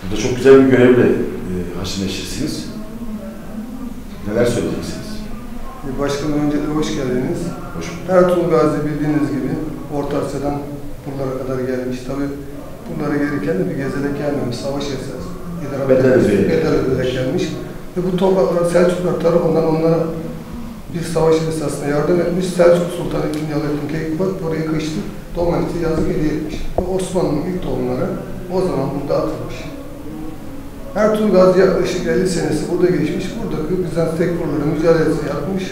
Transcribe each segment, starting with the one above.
Burada çok güzel bir görevle haşır neşirsiniz. Neler söyleyeceksiniz? Başkanım, öncelikle hoş geldiniz. Hoş bulduk. Ertuğrul Gazi bildiğiniz gibi Orta Asya'dan buralara kadar gelmiş. Tabi bunlara gelirken de bir gezerek gelmemiş. Savaş esası. Bedel öderek gelmiş. Ve bu topraklar Selçuklular tarafından onlara bir savaş esasına yardım etmiş. Selçuk Sultanı II. Alaaddin Keykubat oraya kıştı. Domanit'i yazık hediye etmiş. Ve Osmanlı'nın ilk tohumları o zaman burada atılmış. Ertuğrul Gazi yaklaşık 50 senesi burada geçmiş. Buradaki Bizans tekfurları mücadelesi yapmış.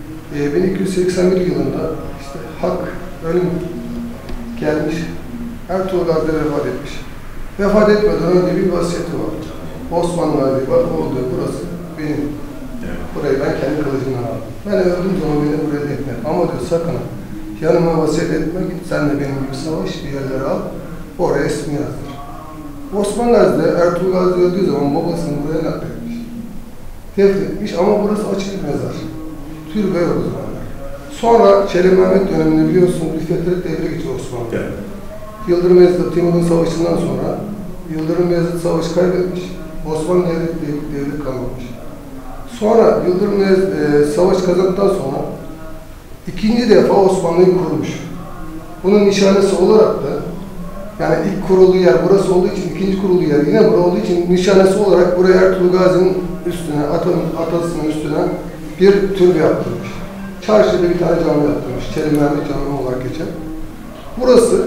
1281 yılında işte hak, ölüm gelmiş. Ertuğrul Gazi vefat etmiş. Vefat etmeden önce bir vasiyeti var. Osmanlı Gazi var, oldu burası benim. Burayı ben kendi kılıcımdan aldım. Ben öldüğüm zaman beni buraya etmem. Ama diyor sakın yanıma vasiyet etme, git sen de benim gibi savaş, bir yerlere al, oraya ismi yazdır. Osman Gazi de Ertuğrul Gazi öldüğü zaman babasını buraya nakletmiş. Defnetmiş ama burası açık bir mezar. Türbe yok o zamanlar. Sonra Çelebi Mehmet döneminde biliyorsunuz bir fetret devri geçiyor Osmanlı. Evet. Yıldırım Beyazıt Timur'un savaşından sonra Yıldırım Beyazıt savaşı kaybetmiş. Osmanlı devlet kalmamış. Sonra Yıldırım Beyazıt savaş kazandıktan sonra ikinci defa Osmanlı'yı kurmuş. Bunun nişanesi olarak da yani ilk kurulduğu yer burası olduğu için, ikinci kurulduğu yer yine burası olduğu için nişanesi olarak buraya Ertuğrul Gazi'nin üstüne, atasının üstüne bir türbe yaptırmış. Çarşıda bir tane cami yaptırmış. Çelebi Mehmet Camii olarak geçen. Burası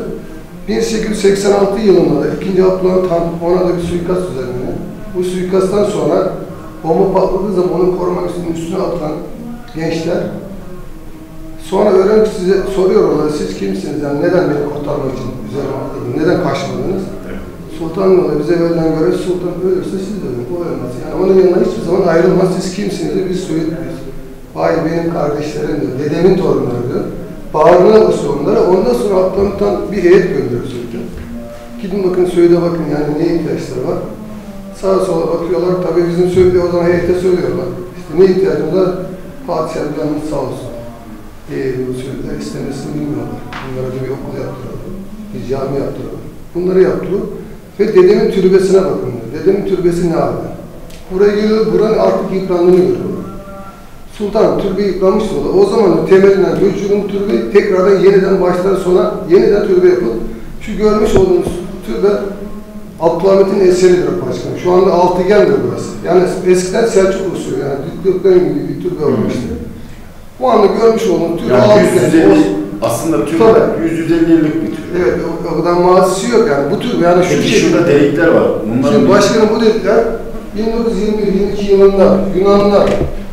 1886 yılında da 2. Abdülhamit Han ona da bir suikast düzenleniyor. Bu suikasttan sonra bomba patladığı zaman onu korumak için üstüne atılan gençler sonra öğrenci size soruyorlar, siz kimsiniz, yani neden beni kurtarmak için üzerime atladınız, neden kaçmadınız? Evet. Sultan'la bize verilen görev, Sultan ölürse siz de ölün, o ölmez. Yani onun yanına hiçbir zaman ayrılmaz, siz kimsiniz de biz söylüyoruz. Vay benim kardeşlerim diyor, dedemin torunları diyor. Bağrına basıyor onlara, ondan sonra Abdülhamit'ten bir heyet gönderiyor Sultan. Gidin bakın, söyle bakın yani neye ihtiyaçları var. Sağa sola bakıyorlar, tabii bizim söylediği o zaman heyete söylüyorlar. İşte ne ihtiyacımız var? Fatih Erdoğan'ın sağ olsun. Bu söylediler, istemesini bilmiyorlar. Bunlara bir okul yaptıralım, bir cami yaptıralım. Bunları yaptırıyor ve dedemin türbesine bakın diyor. Dedemin türbesi ne halde? Buraya geliyor, buranın artık yıprandığını görüyor. Sultan türbe yıpranmış oldu. O zaman temelinden göçürün türbeyi tekrardan yeniden baştan sona yeniden türbe yapılır. Şu görmüş olduğunuz türbe Abdülhamit'in eseridir başkanım. Şu anda altıgendir burası. Yani eskiden Selçuk usulü yani Dükdüklerin gibi bir türbe olmuştu. Bu anda görmüş olduğunuz türbe yani 150 aslında türbe 150 yıllık bir türbe. Evet, o kadar mazisi yok yani. Bu türbe yani şu şekilde. Şurada delikler var. Şimdi başkanım bu delikler 1921-22 yılında Yunanlılar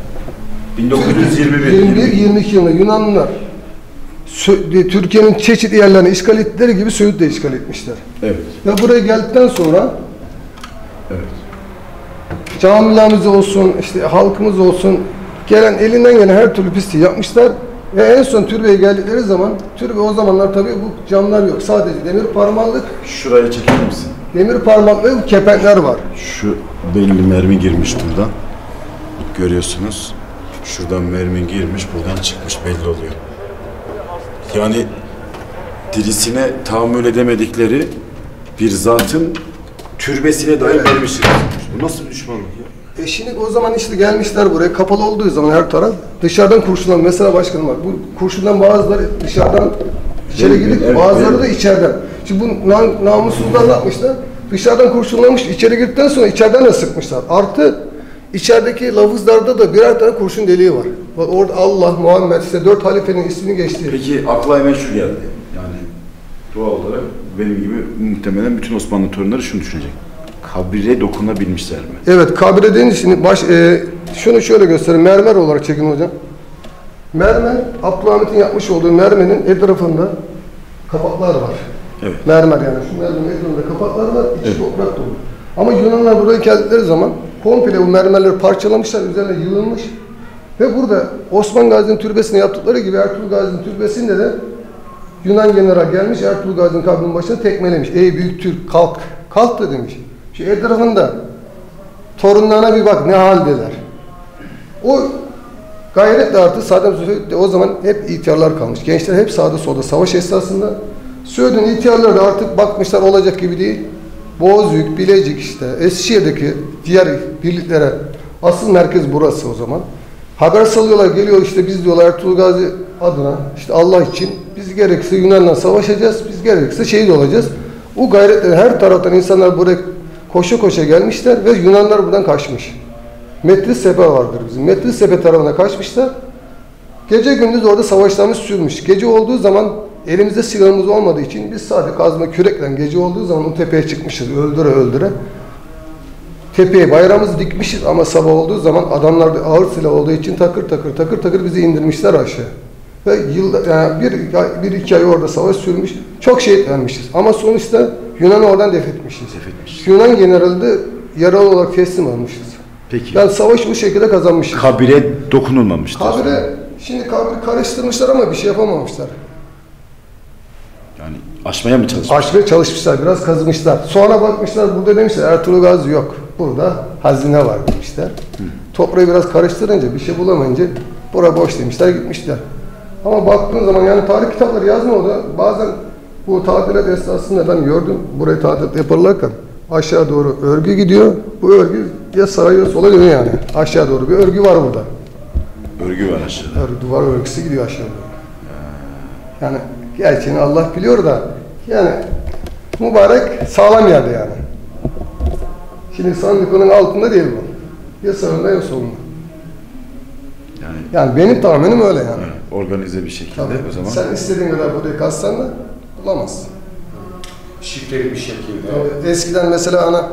1921-22 yılında Yunanlılar Türkiye'nin çeşitli yerlerini işgal ettikleri gibi Söğüt'ü de işgal etmişler. Evet. Ve buraya geldikten sonra evet. Camilerimiz olsun, işte halkımız olsun, gelen elinden gelen her türlü pisliği yapmışlar ve en son türbeye geldikleri zaman, türbe o zamanlar tabii bu camlar yok, sadece demir parmaklık. Şurayı çeker misin? Demir parmaklık ve kepenkler var. Şu belli mermi girmiş buradan. Görüyorsunuz. Şuradan mermi girmiş, buradan çıkmış belli oluyor. Yani dirisine tahammül edemedikleri bir zatın türbesine dair mermi çıkmış. Bu nasıl bir düşmanlık ya? Şimdi o zaman işte gelmişler buraya, kapalı olduğu zaman her taraf dışarıdan kurşunlan, mesela başkanım var, bu kurşundan bazıları dışarıdan içeri girip evet, bazıları da içeriden. Şimdi bu namussuzlar ne yapmışlar? Dışarıdan kurşunlamış, içeri girdikten sonra içeriden de sıkmışlar. Artı içerideki lafızlarda da birer tane kurşun deliği var. Bak orada Allah, Muhammed, size 4 halifenin ismini geçti. Peki akla hemen şu geldi. Yani doğal olarak benim gibi muhtemelen bütün Osmanlı torunları şunu düşünecek. Kabire dokunabilmişler mi? Evet, kabire denince şimdi şunu şöyle göstereyim. Mermer olarak çekin hocam. Mermer, Abdülhamit'in yapmış olduğu mermerin etrafında kapaklar var. Evet. Mermer yani. Şu mermerin etrafında kapaklar var, içi evet. Toprak dolu. Ama Yunanlar buraya geldikleri zaman komple bu mermerleri parçalamışlar, üzerine yığılmış. Ve burada Osman Gazi'nin türbesini yaptıkları gibi Ertuğrul Gazi'nin türbesinde de Yunan general gelmiş, Ertuğrul Gazi'nin kabrinin başına tekmelemiş. Ey büyük Türk kalk, kalk da demiş. Şu etrafında torunlarına bir bak ne haldeler. O gayretle artık Saddam Hüseyin o zaman hep ihtiyarlar kalmış. Gençler hep sağda solda savaş esnasında. Söğüt'ün ihtiyarları da artık bakmışlar olacak gibi değil. Bozüyük, Bilecik işte Eskişehir'deki diğer birliklere asıl merkez burası o zaman. Haber salıyorlar, geliyor işte biz diyorlar Ertuğrul Gazi adına işte Allah için biz gerekirse Yunan'la savaşacağız, biz gerekirse şehit olacağız. Bu gayretleri her taraftan insanlar buraya koşa koşa gelmişler ve Yunanlar buradan kaçmış. Metris Sepe vardır bizim. Metris Sepe tarafına kaçmışlar. Gece gündüz orada savaşlarımız sürmüş. Gece olduğu zaman elimizde silahımız olmadığı için biz sadece kazma kürekle gece olduğu zaman o tepeye çıkmışız öldüre öldüre. Tepeye bayrağımızı dikmişiz ama sabah olduğu zaman adamlar ağır silah olduğu için takır takır bizi indirmişler aşağı. Ve yılda, yani bir iki ay orada savaş sürmüş. Çok şehit vermişiz. Ama sonuçta Yunan'ı oradan def etmişiz. Yunan generali de yaralı olarak teslim almışız. Peki. Yani savaş bu şekilde kazanmışız. Kabire dokunulmamıştır. Şimdi kabiri karıştırmışlar ama bir şey yapamamışlar. Yani aşmaya mı çalışmışlar? Aşmaya çalışmışlar, biraz kazımışlar. Sonra bakmışlar, burada demişler Ertuğrul Gazi yok. Burada hazine var demişler. Toprağı biraz karıştırınca, bir şey bulamayınca bura boş demişler, gitmişler. Ama baktığın zaman yani tarih kitapları yazmıyordu. Bazen bu tadilat esnasında ben gördüm, burayı tadilat yaparlarken aşağı doğru örgü gidiyor. Bu örgü ya sağa ya sola dönüyor yani. Aşağı doğru bir örgü var burada. Örgü var aşağıda. Duvar örgüsü gidiyor aşağı doğru. Yani gerçeğini Allah biliyor da yani mübarek sağlam yerde yani. Şimdi sandıkların altında değil bu. Ya sağında ya solunda. Yani benim tahminim öyle yani. Evet, organize bir şekilde Tabii. o zaman. Sen istediğin kadar burayı kazsan da bulamazsın. Şifreli bir şekilde. Eskiden mesela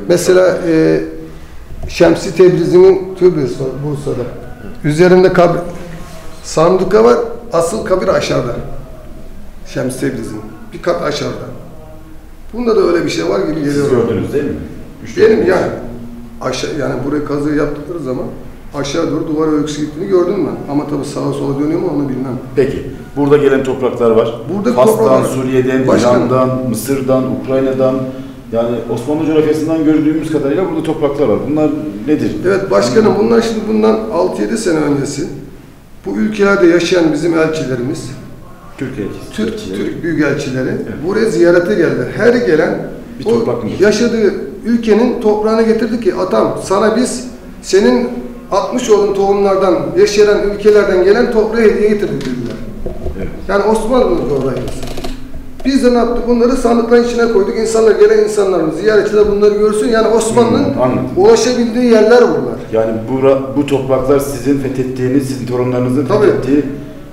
Şemsi Tebrizi'nin türbesi var Bursa'da. Üzerinde kabir, sanduka var, asıl kabir aşağıda. Şemsi Tebrizi'nin. Bir kat aşağıda. Bunda da öyle bir şey var gibi geliyor. Siz gördünüz değil mi? Benim yani aşağı yani buraya kazı yaptıkları zaman aşağı doğru duvar örgüsü gittiğini gördüm ben. Ama tabii sağa sola dönüyor mu onu bilmem. Peki. Burada gelen topraklar var. Burada Fas'tan, topraklar. Suriye'den, İran'dan, Mısır'dan, Ukrayna'dan, yani Osmanlı coğrafyasından gördüğümüz kadarıyla burada topraklar var. Bunlar nedir? Evet başkanım, bunlar şimdi bundan 6-7 sene öncesi bu ülkelerde yaşayan bizim elçilerimiz, Türk büyükelçileri buraya ziyarete geldiler. Her gelen Bir o toprak mı yaşadığı ülkenin toprağını getirdi ki atam sana biz senin 60 olduğun tohumlardan yaşayan ülkelerden gelen toprağı hediye getirdik dediler. Evet. Yani Osmanlı'nın coğrafyası. Biz de ne yaptık? Bunları sandıkların içine koyduk. İnsanlar, gelen insanlarımız, ziyaretçiler bunları görsün. Yani Osmanlı'nın ulaşabildiği yerler bunlar. Yani bu topraklar sizin fethettiğiniz, sizin torunlarınızın Tabii. fethettiği,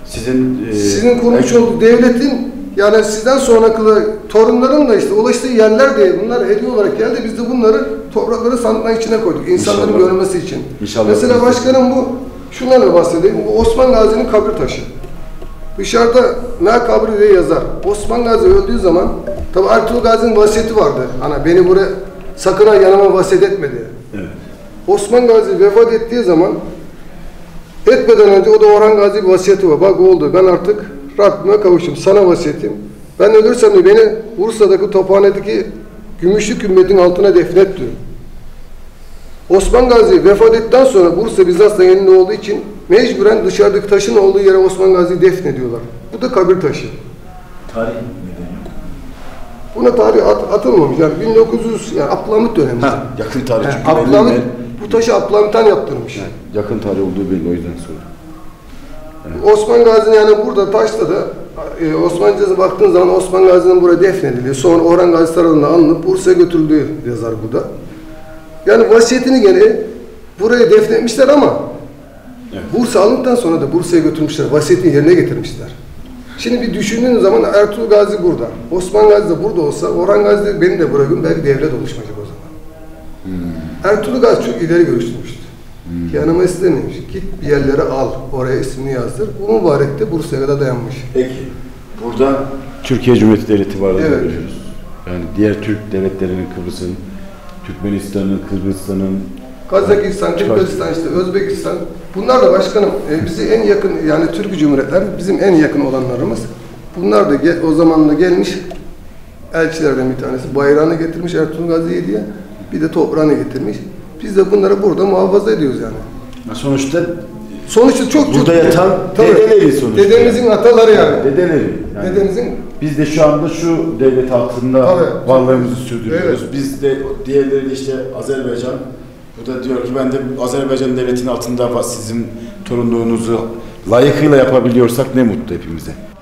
sizin kurmuş olduğu devletin, yani sizden sonraki torunların da işte ulaştığı yerler diye bunlar hediye olarak geldi. Biz de bunları toprakları sandıkların içine koyduk. İnsanların İnşallah. görmesi için. İnşallah. Mesela başkanım şunlarla bahsedeyim. Bu Osman Gazi'nin kabir taşı. Dışarıda "Na kabri" diye yazar. Osman Gazi öldüğü zaman, tabi Ertuğrul Gazi'nin vasiyeti vardı. Hani beni buraya sakın ha yanıma vasiyet etme diye. Evet. Osman Gazi vefat ettiği zaman etmeden önce o da Orhan Gazi bir vasiyeti var. Bak oldu, ben artık Rabbime kavuştum. Sana vasiyetim. Ben ölürsem de beni Bursa'daki Tophane'deki Gümüşlü Kümbet'in altına defnet diyor. Osman Gazi vefat ettikten sonra Bursa Bizans'la yerinde olduğu için mecburen dışarıdaki taşın olduğu yere Osman Gazi'yi defnediyorlar. Bu da kabir taşı. Tarih Buna tarih atılmamış. Yani 1900 yani Abdülhamit döneminde. yakın tarih çünkü Abdülhamit, belli. bu taşı Abdülhamit'ten yaptırmış. Yakın tarih olduğu belli, o yüzden sordum. Osman Gazi'nin yani burada taşta da Osmanlıca'ya baktığın zaman Osman Gazi'nin buraya defnediliyor. Sonra Orhan Gazi tarafından alınıp Bursa'ya götürüldüğü yazar burada. Yani vasiyetini gene buraya defnetmişler ama Bursa alındıktan sonra da Bursa'ya götürmüşler. Vasiyetini yerine getirmişler. Şimdi bir düşündüğün zaman Ertuğrul Gazi burada. Osman Gazi de burada olsa Orhan Gazi de beni de bırakın belki devlet oluşmayacak o zaman. Ertuğrul Gazi çok ileri görüştürmüştü. Yanıma istememiş. Git bir yerlere al. Oraya ismini yazdır. Bu mübarek de Bursa'ya kadar dayanmış. Peki. Burada Türkiye Cumhuriyeti Devleti varlığını Evet. görüyoruz. Yani diğer Türk devletlerinin, Kıbrıs'ın, Türkmenistan'ın, Kırgızistan'ın, Kazakistan, Türkmenistan, işte Özbekistan. Bunlar da başkanım bizi en yakın, yani Türk Cumhuriyetler bizim en yakın olanlarımız. Bunlar da o zamanla gelmiş elçilerden bir tanesi. Bayrağını getirmiş Ertuğrul Gazi'ye diye. Bir de toprağını getirmiş. Biz de bunları burada muhafaza ediyoruz yani. Sonuçta Çok burada yatan dedeleri sonuçta. Dedemizin ataları yani. Dedeleri. Yani. Dedemizin Biz de şu anda şu devlet altında Tabii. varlığımızı sürdürüyoruz. Evet. Biz de diğerleri de işte Azerbaycan. Bu da diyor ki ben de Azerbaycan devletinin altında sizin torunluğunuzu layıkıyla yapabiliyorsak ne mutlu hepimize.